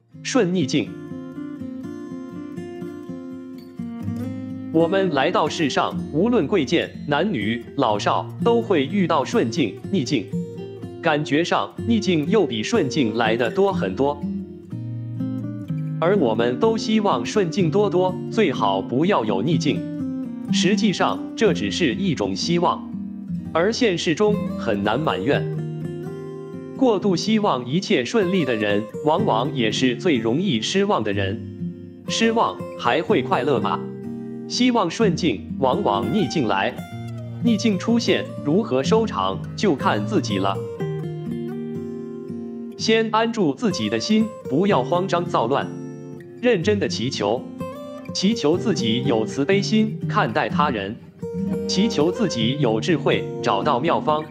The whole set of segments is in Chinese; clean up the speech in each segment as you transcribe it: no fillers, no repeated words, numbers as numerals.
顺逆境。我们来到世上，无论贵贱、男女、老少，都会遇到顺境、逆境。感觉上，逆境又比顺境来得多很多。而我们都希望顺境多多，最好不要有逆境。实际上，这只是一种希望，而现实中很难满愿。过度希望一切顺利的人，往往也是最容易失望的人。失望还会快乐吗？希望顺境，往往逆境来。逆境出现，如何收场，就看自己了。先安住自己的心，不要慌张躁乱，认真的祈求，祈求自己有慈悲心看待他人，祈求自己有智慧找到妙方。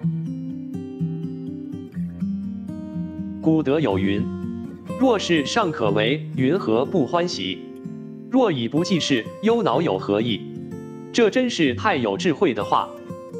古德有云：若是尚可为，云何不欢喜？若已不济事，忧恼有何益？这真是太有智慧的话。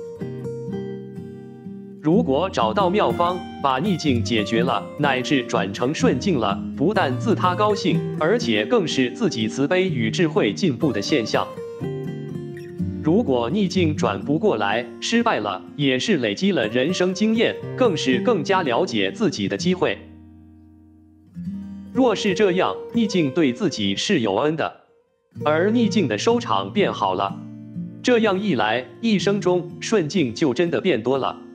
如果找到妙方，把逆境解决了，乃至转成顺境了，不但自他高兴，而且更是自己慈悲与智慧进步的现象。如果逆境转不过来，失败了，也是累积了人生经验，更是更加了解自己的机会。若是这样，逆境对自己是有恩的，而逆境的收场变好了，这样一来，一生中顺境就真的变多了。